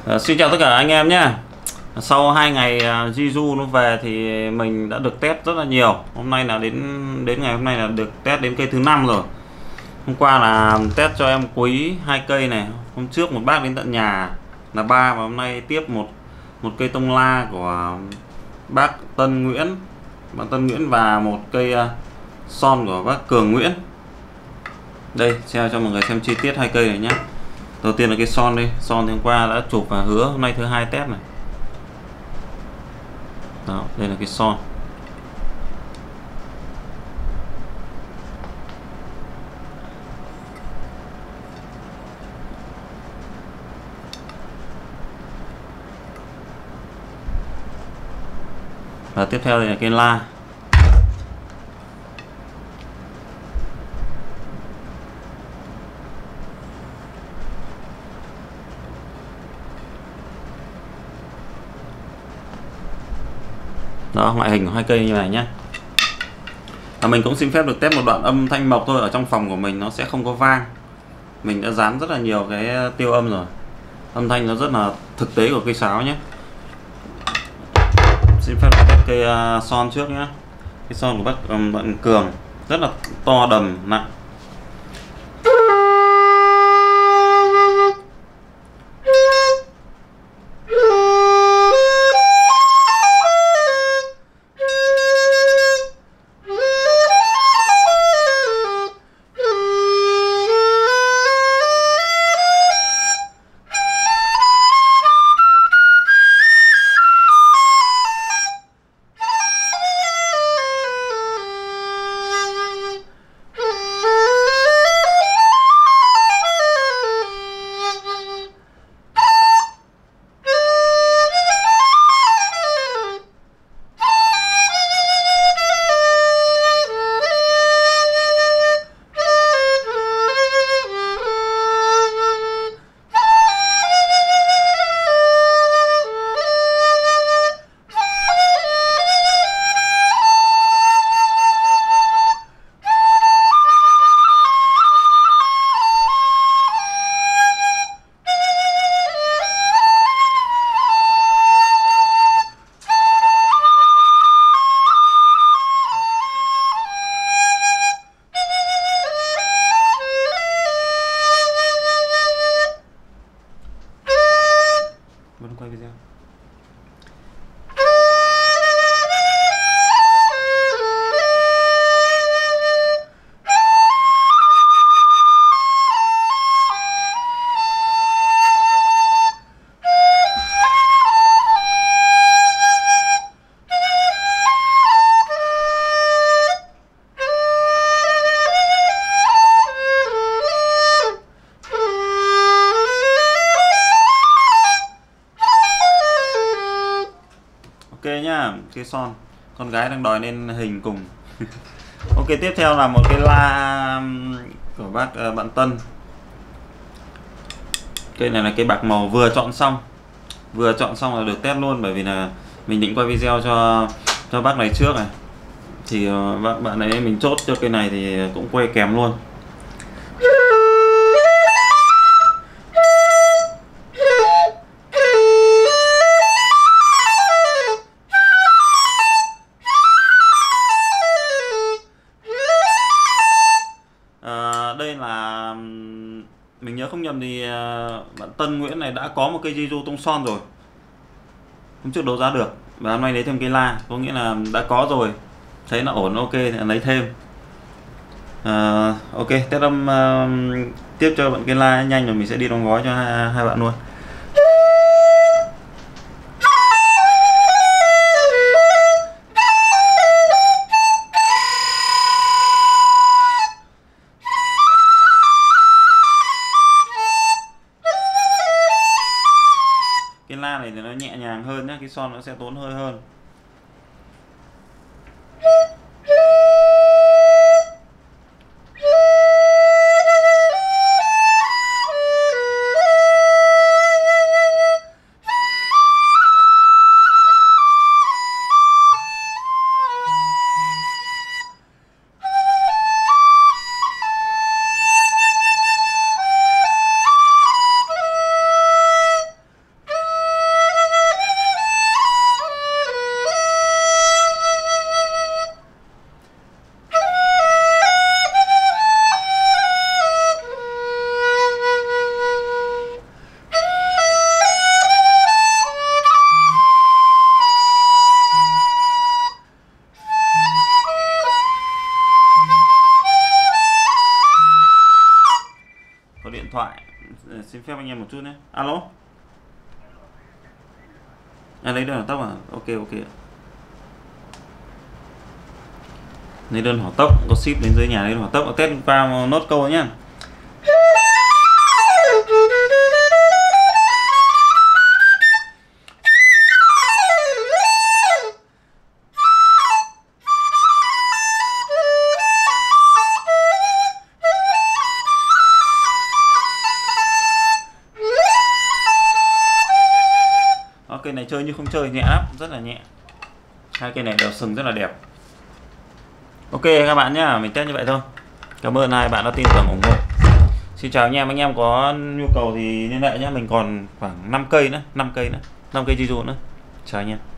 Xin chào tất cả anh em nhé. Sau 2 ngày Jiu nó về thì mình đã được test rất là nhiều. Hôm nay là đến đến ngày hôm nay là được test đến cây thứ 5 rồi. Hôm qua là test cho em Quý 2 cây này. Hôm trước một bác đến tận nhà là 3, và hôm nay tiếp một cây tông la của bác Tân Nguyễn, và một cây son của bác Cường Nguyễn. Đây, share cho mọi người xem chi tiết 2 cây này nhé. Đầu tiên là cái son đi. Son thì hôm qua đã chụp và hứa hôm nay thứ 2 test này. Đó, đây là cái son. Và tiếp theo đây là cây la. Đó, ngoại hình của 2 cây như này nhé. Và mình cũng xin phép được test một đoạn âm thanh mộc thôi. Ở trong phòng của mình nó sẽ không có vang. Mình đã dán rất là nhiều cái tiêu âm rồi. Âm thanh nó rất là thực tế của cây sáo nhé. Xin phép được test cây son trước nhé. Cái son của bạn Cường rất là to, đầm, nặng. Vẫn quay video. Ok nhá, cái son. Con gái đang đòi lên hình cùng. Ok, tiếp theo là một cái la của bác bạn Tân. Cây này là cây bạc màu vừa chọn xong. Vừa chọn xong là được test luôn, bởi vì là mình định quay video cho bác này trước này. Thì bạn ấy mình chốt cho cây này thì cũng quay kèm luôn. Đây là mình nhớ không nhầm thì bạn Tân Nguyễn này đã có một cây Jiu tông son rồi, hôm trước đấu giá được, và hôm nay lấy thêm cây la, có nghĩa là đã có rồi, thấy nó ổn, ok thì lấy thêm. Ok, test âm tiếp cho bạn cây la nhanh rồi mình sẽ đi đóng gói cho hai bạn luôn. Cái la này thì nó nhẹ nhàng hơn nhé, cái son nó sẽ tốn hơi hơn. xin phép anh em một chút nhé. Alo. Lấy đơn hỏa tốc à? Ok ok. Lấy đơn hỏa tốc, có ship đến dưới nhà lấy đơn hỏa tốc, test qua nốt câu nhá. Cây này chơi như không chơi, nhẹ lắm, rất là nhẹ. Hai cây này đều sừng rất là đẹp. Ok các bạn nhá, mình test như vậy thôi. Cảm ơn hai bạn đã tin tưởng ủng hộ. Xin chào anh em có nhu cầu thì liên hệ nhé, mình còn khoảng 5 cây nữa, 5 cây Jiu nữa. Chào anh em.